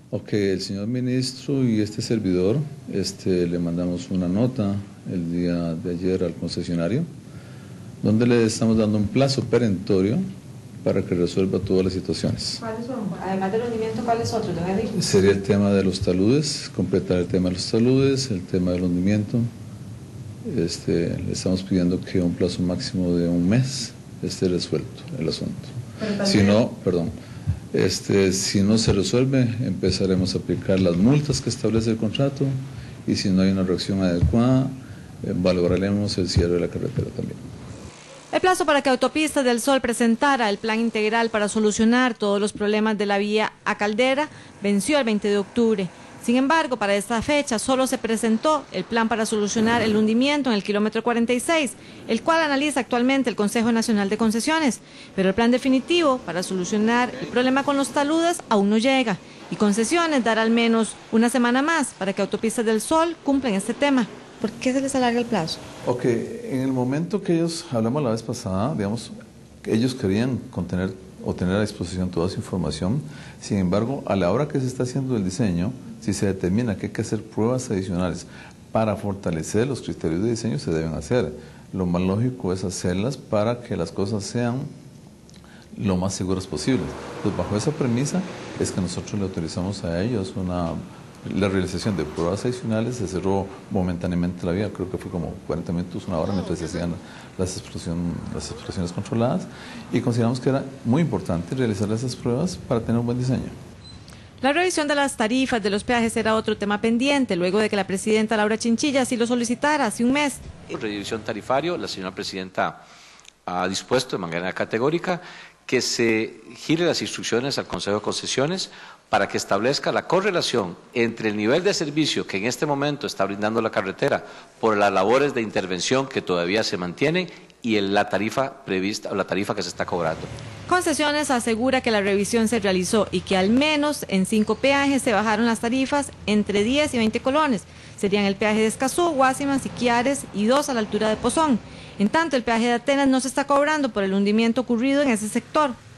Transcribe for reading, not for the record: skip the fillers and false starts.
Ok, el señor ministro y este servidor le mandamos una nota el día de ayer al concesionario, donde le estamos dando un plazo perentorio para que resuelva todas las situaciones. ¿Cuáles son? Además del hundimiento, ¿cuáles otros, don Eddy? Sería el tema de los taludes, completar el tema de los taludes, el tema del hundimiento. Le estamos pidiendo que un plazo máximo de un mes esté resuelto el asunto. Si no, si no se resuelve, empezaremos a aplicar las multas que establece el contrato, y si no hay una reacción adecuada, valoraremos el cierre de la carretera también. El plazo para que Autopistas del Sol presentara el plan integral para solucionar todos los problemas de la vía a Caldera venció el 20 de octubre. Sin embargo, para esta fecha solo se presentó el plan para solucionar el hundimiento en el kilómetro 46, el cual analiza actualmente el Consejo Nacional de Concesiones, pero el plan definitivo para solucionar el problema con los taludes aún no llega, y Concesiones dará al menos una semana más para que Autopistas del Sol cumpla en este tema. ¿Por qué se les alarga el plazo? Ok, en el momento que ellos, hablamos la vez pasada, digamos, ellos querían tener a disposición toda esa información. Sin embargo, a la hora que se está haciendo el diseño, si se determina que hay que hacer pruebas adicionales para fortalecer los criterios de diseño, se deben hacer. Lo más lógico es hacerlas para que las cosas sean lo más seguras posibles. Pues bajo esa premisa es que nosotros le autorizamos a ellos la realización de pruebas adicionales. Se cerró momentáneamente la vía, creo que fue como 40 minutos, una hora, mientras se hacían las explosiones controladas, y consideramos que era muy importante realizar esas pruebas para tener un buen diseño. La revisión de las tarifas de los peajes era otro tema pendiente, luego de que la presidenta Laura Chinchilla así lo solicitara hace un mes. Revisión tarifario, la señora presidenta ha dispuesto de manera categórica que se gire las instrucciones al Consejo de Concesiones para que establezca la correlación entre el nivel de servicio que en este momento está brindando la carretera por las labores de intervención que todavía se mantienen y la tarifa prevista o la tarifa que se está cobrando. Concesiones asegura que la revisión se realizó y que al menos en 5 peajes se bajaron las tarifas entre 10 y 20 colones. Serían el peaje de Escazú, Guásimas, Siquiares y 2 a la altura de Pozón. En tanto, el peaje de Atenas no se está cobrando por el hundimiento ocurrido en ese sector.